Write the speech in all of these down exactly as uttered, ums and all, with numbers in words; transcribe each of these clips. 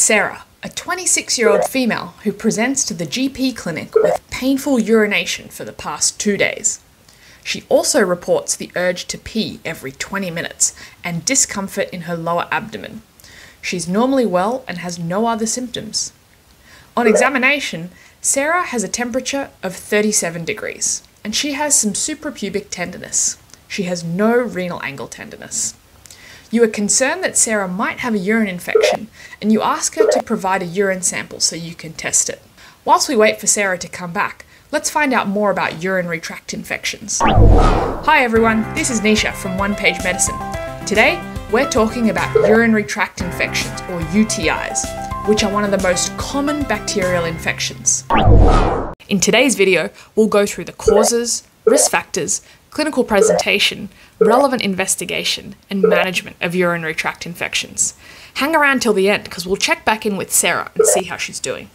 Sarah, a twenty-six-year-old female who presents to the G P clinic with painful urination for the past two days. She also reports the urge to pee every twenty minutes and discomfort in her lower abdomen. She's normally well and has no other symptoms. On examination, Sarah has a temperature of thirty-seven degrees, and she has some suprapubic tenderness. She has no renal angle tenderness. You are concerned that Sarah might have a urine infection, and you ask her to provide a urine sample so you can test it. Whilst we wait for Sarah to come back, let's find out more about urinary tract infections. Hi everyone, this is Nisha from One Page Medicine. Today, we're talking about urinary tract infections, or U T Is, which are one of the most common bacterial infections. In today's video, we'll go through the causes, risk factors, clinical presentation, relevant investigation, and management of urinary tract infections. Hang around till the end because we'll check back in with Sarah and see how she's doing.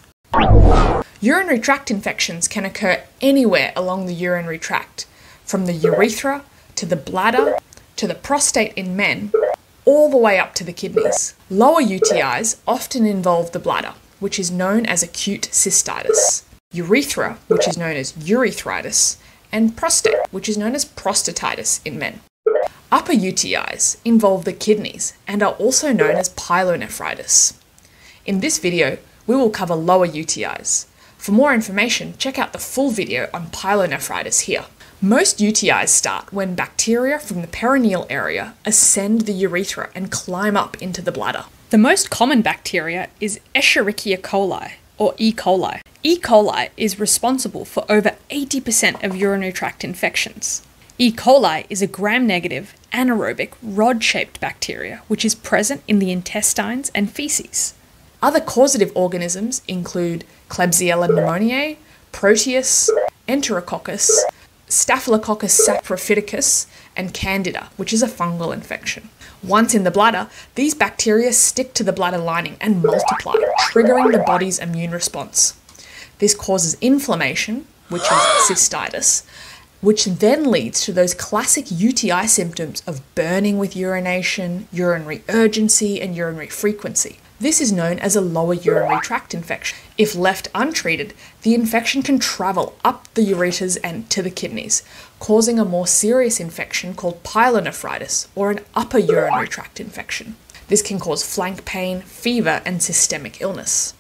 Urinary tract infections can occur anywhere along the urinary tract, from the urethra to the bladder to the prostate in men, all the way up to the kidneys. Lower U T Is often involve the bladder, which is known as acute cystitis, urethra, which is known as urethritis, and prostate, which is known as prostatitis in men. Upper U T Is involve the kidneys and are also known as pyelonephritis. In this video, we will cover lower U T Is. For more information, check out the full video on pyelonephritis here. Most U T Is start when bacteria from the perineal area ascend the urethra and climb up into the bladder. The most common bacteria is Escherichia coli, or E. coli. E. coli is responsible for over eighty percent of urinary tract infections. E. coli is a gram-negative, anaerobic, rod-shaped bacteria which is present in the intestines and feces. Other causative organisms include Klebsiella pneumoniae, Proteus, Enterococcus, Staphylococcus saprophyticus, and Candida, which is a fungal infection. Once in the bladder, these bacteria stick to the bladder lining and multiply, triggering the body's immune response. This causes inflammation, which is cystitis, which then leads to those classic U T I symptoms of burning with urination, urinary urgency, and urinary frequency. This is known as a lower urinary tract infection. If left untreated, the infection can travel up the ureters and to the kidneys, causing a more serious infection called pyelonephritis, or an upper urinary tract infection. This can cause flank pain, fever, and systemic illness.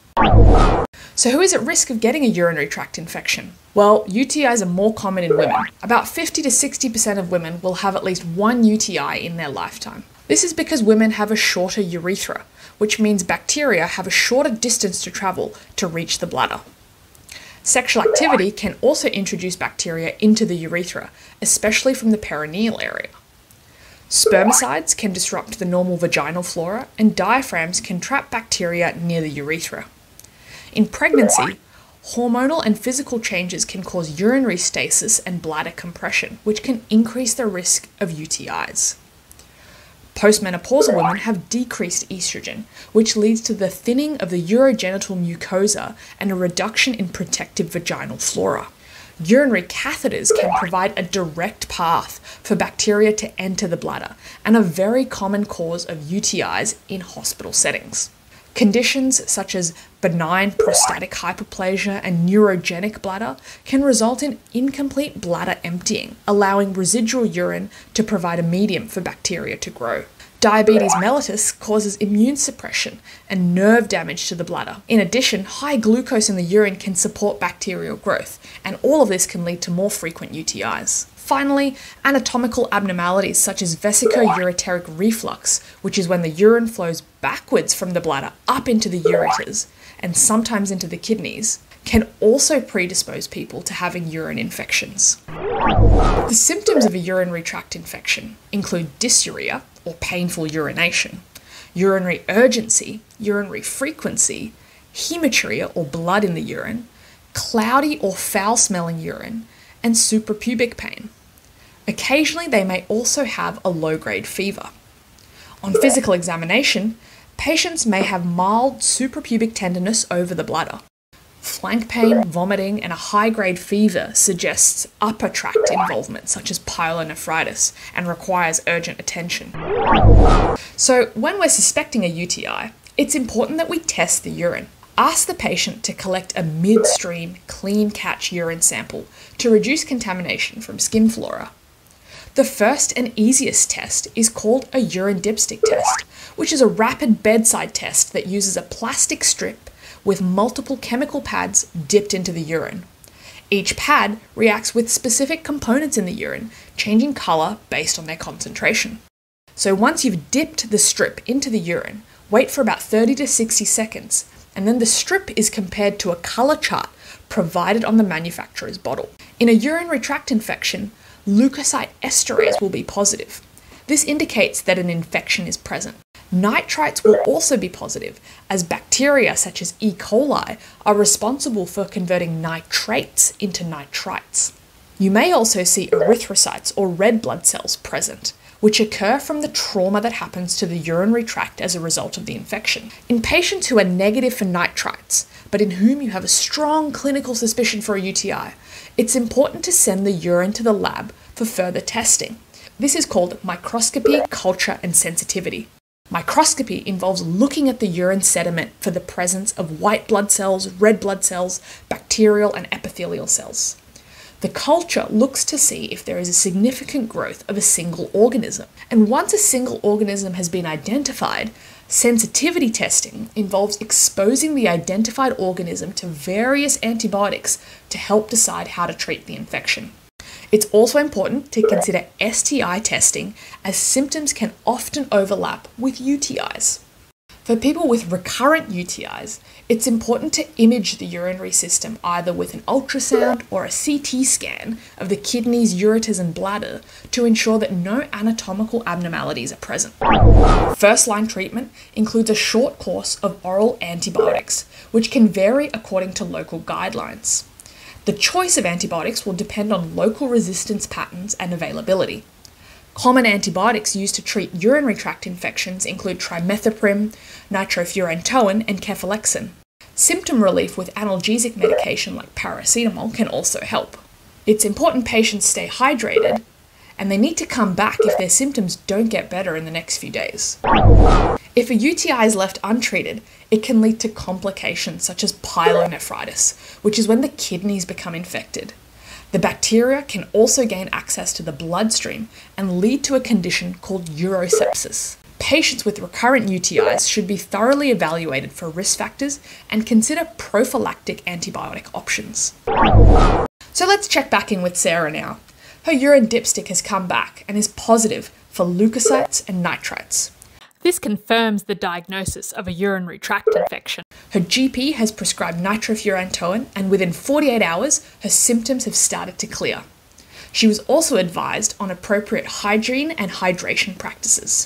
So who is at risk of getting a urinary tract infection? Well, U T Is are more common in women. About fifty to sixty percent of women will have at least one U T I in their lifetime. This is because women have a shorter urethra, which means bacteria have a shorter distance to travel to reach the bladder. Sexual activity can also introduce bacteria into the urethra, especially from the perineal area. Spermicides can disrupt the normal vaginal flora, and diaphragms can trap bacteria near the urethra. In pregnancy, hormonal and physical changes can cause urinary stasis and bladder compression, which can increase the risk of U T Is. Postmenopausal women have decreased estrogen, which leads to the thinning of the urogenital mucosa and a reduction in protective vaginal flora. Urinary catheters can provide a direct path for bacteria to enter the bladder and a very common cause of U T Is in hospital settings. Conditions such as benign prostatic hyperplasia and neurogenic bladder can result in incomplete bladder emptying, allowing residual urine to provide a medium for bacteria to grow. Diabetes mellitus causes immune suppression and nerve damage to the bladder. In addition, high glucose in the urine can support bacterial growth, and all of this can lead to more frequent U T Is. Finally, anatomical abnormalities such as vesicoureteric reflux, which is when the urine flows backwards from the bladder up into the ureters and sometimes into the kidneys, can also predispose people to having urine infections. The symptoms of a urinary tract infection include dysuria, or painful urination, urinary urgency, urinary frequency, hematuria, or blood in the urine, cloudy or foul-smelling urine, and suprapubic pain. Occasionally, they may also have a low-grade fever. On physical examination, patients may have mild suprapubic tenderness over the bladder. Flank pain, vomiting, and a high-grade fever suggests upper tract involvement, such as pyelonephritis, and requires urgent attention. So, when we're suspecting a U T I, It's important that we test the urine. Ask the patient to collect a midstream, clean catch urine sample to reduce contamination from skin flora. The first and easiest test is called a urine dipstick test, which is a rapid bedside test that uses a plastic strip with multiple chemical pads dipped into the urine. Each pad reacts with specific components in the urine, changing colour based on their concentration. So once you've dipped the strip into the urine, wait for about thirty to sixty seconds, and then the strip is compared to a colour chart provided on the manufacturer's bottle. In a urinary tract infection, leukocyte esterase will be positive. This indicates that an infection is present. Nitrites will also be positive, as bacteria such as E. coli are responsible for converting nitrates into nitrites. You may also see erythrocytes or red blood cells present, which occur from the trauma that happens to the urinary tract as a result of the infection. In patients who are negative for nitrites, but in whom you have a strong clinical suspicion for a U T I, it's important to send the urine to the lab for further testing. This is called microscopy, culture, and sensitivity. Microscopy involves looking at the urine sediment for the presence of white blood cells, red blood cells, bacterial and epithelial cells. The culture looks to see if there is a significant growth of a single organism. And once a single organism has been identified, sensitivity testing involves exposing the identified organism to various antibiotics to help decide how to treat the infection. It's also important to consider S T I testing, as symptoms can often overlap with U T Is. For people with recurrent U T Is, it's important to image the urinary system either with an ultrasound or a C T scan of the kidneys, ureters, and bladder to ensure that no anatomical abnormalities are present. First-line treatment includes a short course of oral antibiotics, which can vary according to local guidelines. The choice of antibiotics will depend on local resistance patterns and availability. Common antibiotics used to treat urinary tract infections include trimethoprim, nitrofurantoin, and cefalexin. Symptom relief with analgesic medication like paracetamol can also help. It's important patients stay hydrated, and they need to come back if their symptoms don't get better in the next few days. If a U T I is left untreated, it can lead to complications such as pyelonephritis, which is when the kidneys become infected. The bacteria can also gain access to the bloodstream and lead to a condition called urosepsis. Patients with recurrent U T Is should be thoroughly evaluated for risk factors and consider prophylactic antibiotic options. So let's check back in with Sarah now. Her urine dipstick has come back and is positive for leukocytes and nitrites. This confirms the diagnosis of a urinary tract infection. Her G P has prescribed nitrofurantoin, and within forty-eight hours, her symptoms have started to clear. She was also advised on appropriate hygiene and hydration practices.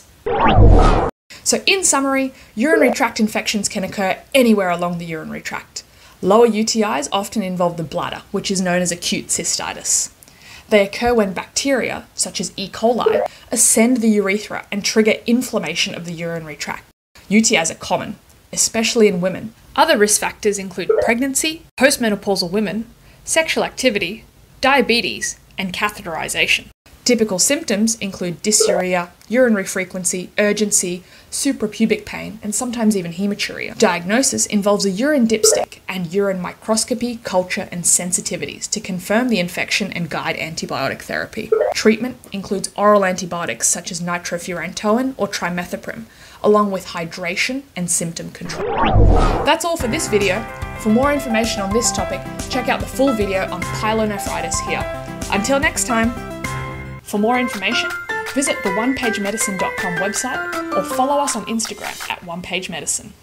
So in summary, urinary tract infections can occur anywhere along the urinary tract. Lower U T Is often involve the bladder, which is known as acute cystitis. They occur when bacteria, such as E. coli, ascend the urethra and trigger inflammation of the urinary tract. U T Is are common, especially in women. Other risk factors include pregnancy, postmenopausal women, sexual activity, diabetes, and catheterization. Typical symptoms include dysuria, urinary frequency, urgency, suprapubic pain, and sometimes even hematuria. Diagnosis involves a urine dipstick and urine microscopy, culture, and sensitivities to confirm the infection and guide antibiotic therapy. Treatment includes oral antibiotics such as nitrofurantoin or trimethoprim, along with hydration and symptom control. That's all for this video. For more information on this topic, check out the full video on pyelonephritis here. Until next time! For more information, visit the one page medicine dot com website or follow us on Instagram at one page medicine.